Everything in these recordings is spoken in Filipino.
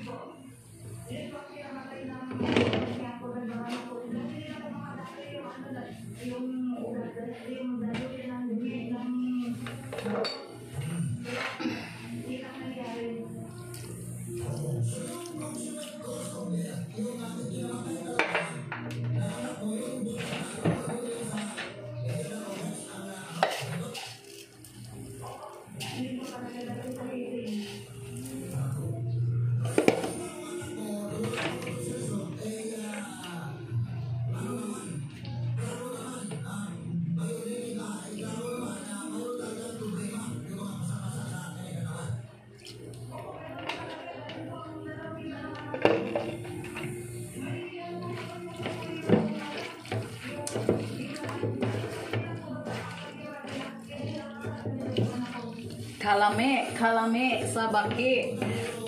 Kalame sa baki.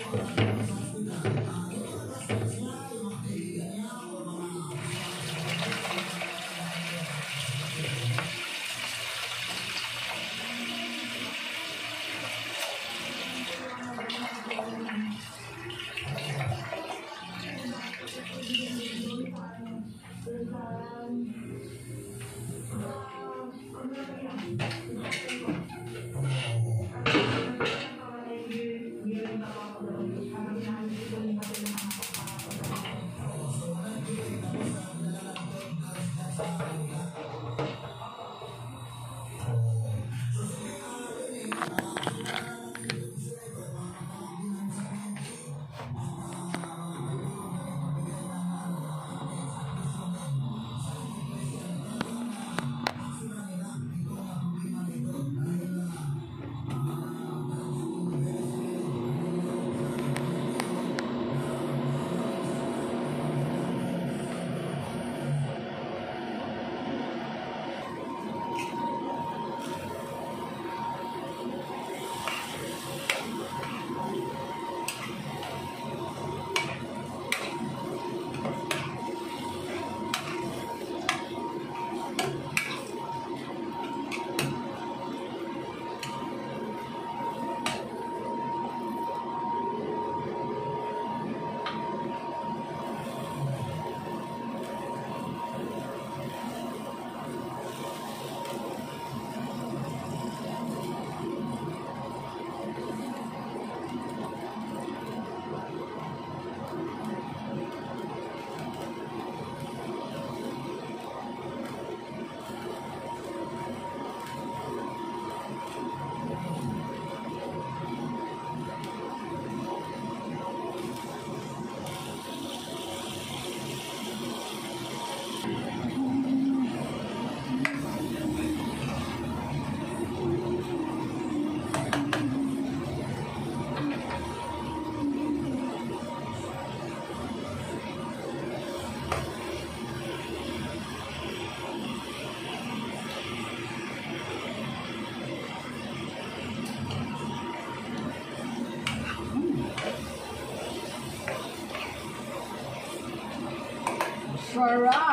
Sarap!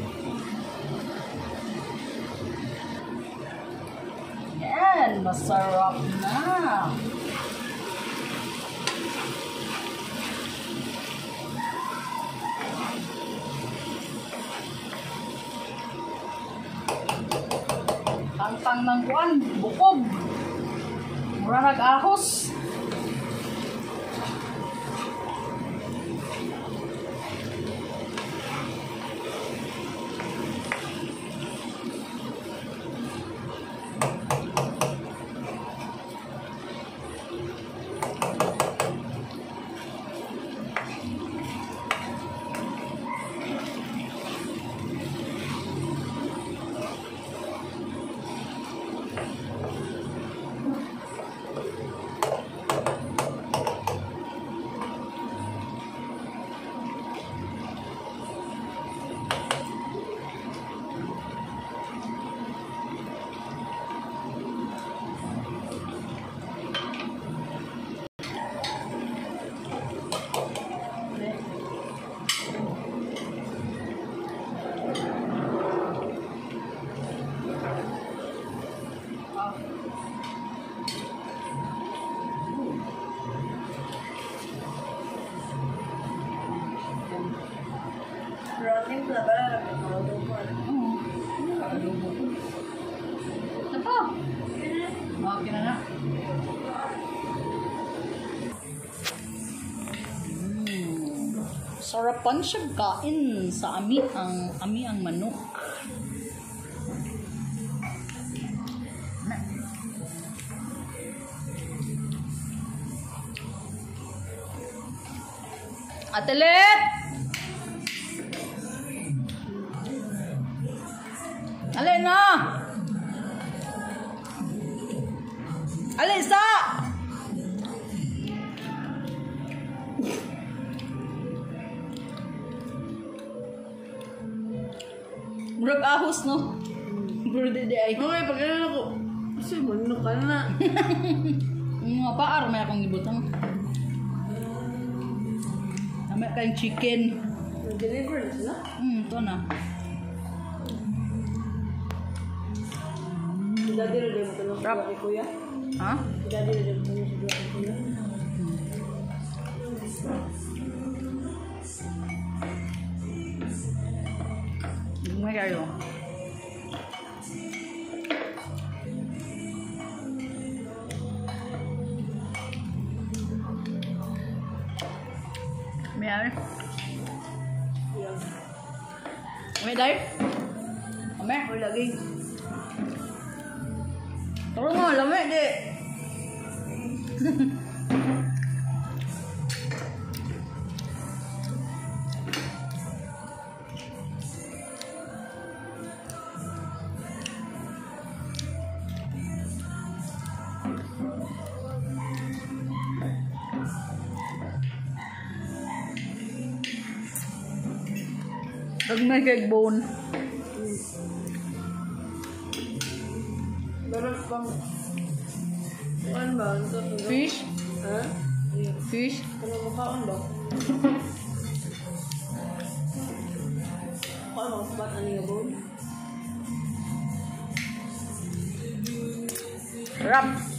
Yan, masarap na! Tangtang ng kuwan, bukog! Mura nag-ahos! Sarapan siya kain sa ami ang manok. Atelet! Alin na! Alisa! Murag ahos, no? Burde di ay. Okay, pag-alala ko. Kasi manok ka na. Mga paar, may akong ibutang. May kayong chicken. Nag-deliver na sila? Ito na. Daddy na din mo tanong sa kay kuya? Ha? Daddy na din mo tanong sa kay kuya? May kayo. May ano? Yeah. May day? May? May lagi. Taro nga, lamig di. Gagmay kay bone. Meron pang... Ano ba? Fish? Ha? Yeah. Fish? Ano mukhaan ba? Ano mga sabat na niya bone? Rap!